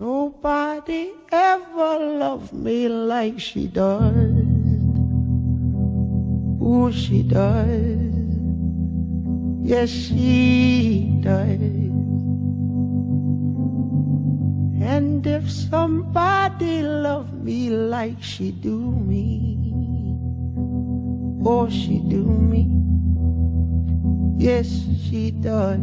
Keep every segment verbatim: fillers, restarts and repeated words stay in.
Nobody ever loved me like she does. Ooh, she does. Yes, she does. And if somebody loved me like she do me, oh, she do me. Yes, she does.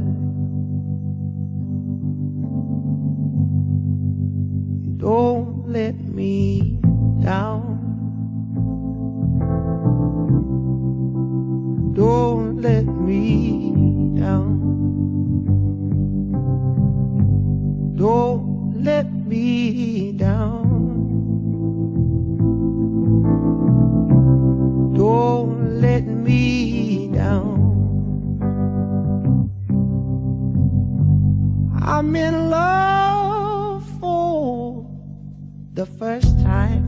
Don't let me down. Don't let me down. Don't let me down. Don't let me down. I'm in love for the first time.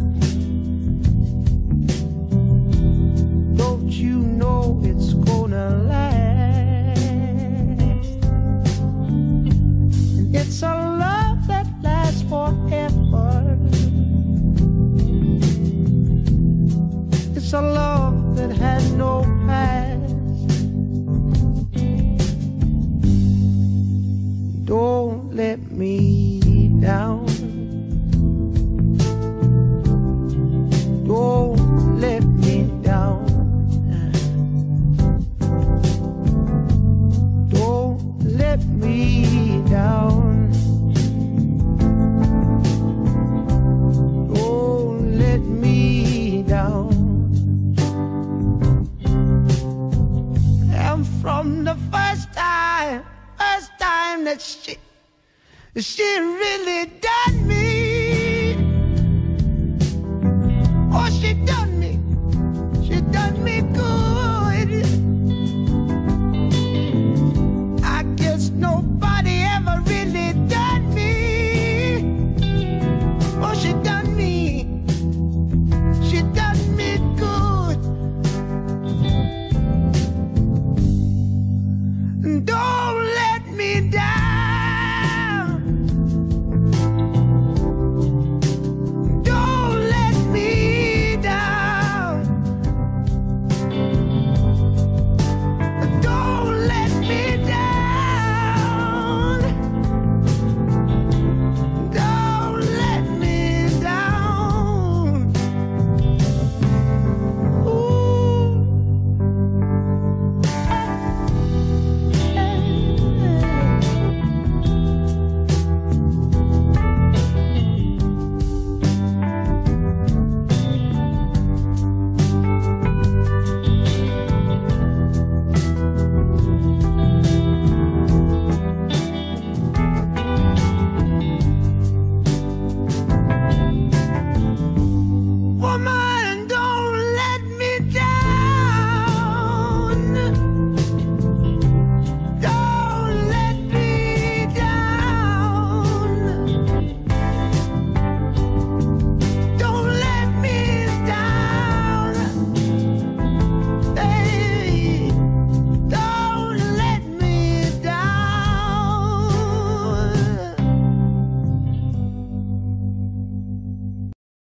Don't you know it's gonna last? And it's a love that lasts forever. It's a love that has no past. Don't let me down. Don't let me down. Don't let me down. Don't let me down. And from the first time, first time that she, she really